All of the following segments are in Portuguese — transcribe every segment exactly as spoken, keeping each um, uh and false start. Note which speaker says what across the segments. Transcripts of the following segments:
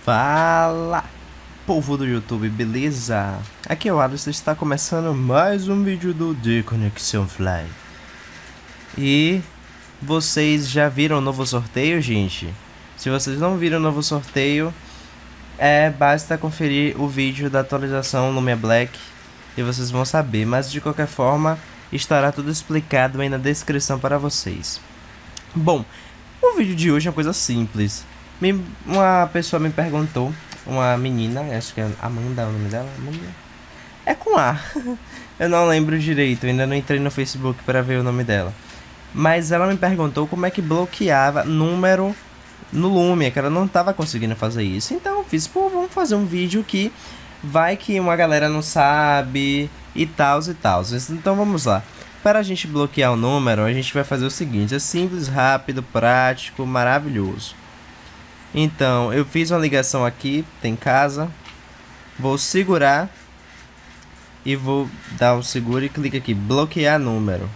Speaker 1: Fala, povo do YouTube, beleza? Aqui é o Alisson, está começando mais um vídeo do The Connection Fly. E vocês já viram o novo sorteio, gente? Se vocês não viram o novo sorteio, é basta conferir o vídeo da atualização no Lumia Black e vocês vão saber. Mas de qualquer forma, estará tudo explicado aí na descrição para vocês. Bom, o vídeo de hoje é uma coisa simples. Me, uma pessoa me perguntou, uma menina, acho que é Amanda é o nome dela, Amanda? É com A, eu não lembro direito, ainda não entrei no Facebook para ver o nome dela. Mas ela me perguntou como é que bloqueava número no Lumia, que ela não estava conseguindo fazer isso. Então eu fiz, pô, vamos fazer um vídeo que vai que uma galera não sabe e tal e tal. Então vamos lá. Para a gente bloquear o número, a gente vai fazer o seguinte, é simples, rápido, prático, maravilhoso. Então, eu fiz uma ligação aqui, tem casa, vou segurar e vou dar o seguro e clica aqui, bloquear número.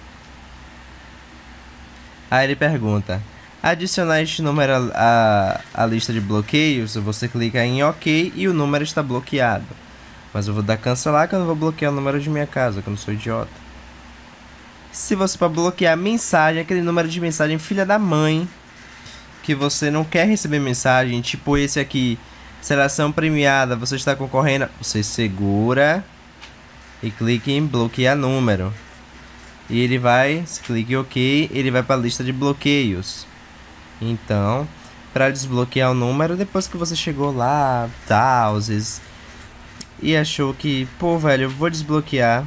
Speaker 1: Aí ele pergunta, adicionar este número à, à lista de bloqueios, você clica em OK e o número está bloqueado. Mas eu vou dar cancelar que eu não vou bloquear o número de minha casa, que eu não sou idiota. Se você para bloquear mensagem, aquele número de mensagem filha da mãe, que você não quer receber mensagem, tipo esse aqui, seleção premiada, você está concorrendo, você segura e clique em bloquear número. E ele vai, se clique em OK, ele vai para a lista de bloqueios. Então, para desbloquear o número, depois que você chegou lá, tal, e achou que, pô, velho, eu vou desbloquear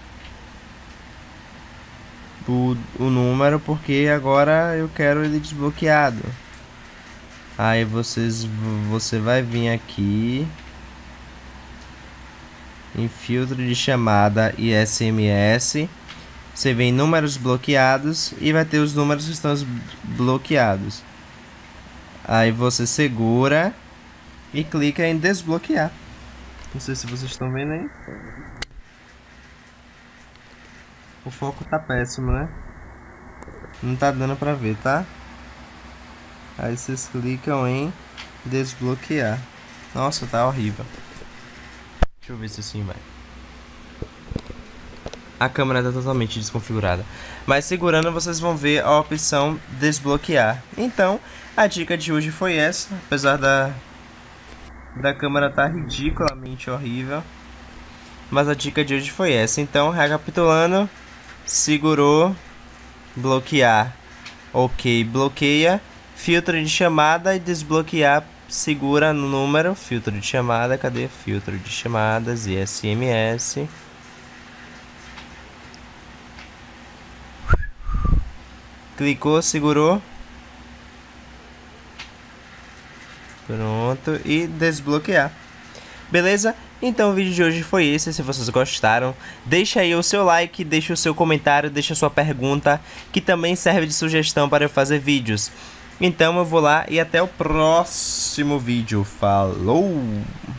Speaker 1: o, o número porque agora eu quero ele desbloqueado. Aí vocês, você vai vir aqui em filtro de chamada e S M S. Você vem números bloqueados e vai ter os números que estão bloqueados. Aí você segura e clica em desbloquear. Não sei se vocês estão vendo aí. O foco tá péssimo, né? Não tá dando pra ver, tá? Aí vocês clicam em desbloquear. Nossa, tá horrível. Deixa eu ver se assim vai. A câmera tá totalmente desconfigurada. Mas segurando vocês vão ver a opção desbloquear. Então, a dica de hoje foi essa. Apesar da, da câmera tá ridiculamente horrível. Mas a dica de hoje foi essa. Então, recapitulando. Segurou. Bloquear. OK, bloqueia. Filtro de chamada e desbloquear, segura no número, filtro de chamada, cadê? Filtro de chamadas e S M S. Clicou, segurou. Pronto, e desbloquear. Beleza? Então o vídeo de hoje foi esse, se vocês gostaram, deixa aí o seu like, deixa o seu comentário, deixa a sua pergunta, que também serve de sugestão para eu fazer vídeos. Então eu vou lá e até o próximo vídeo. Falou!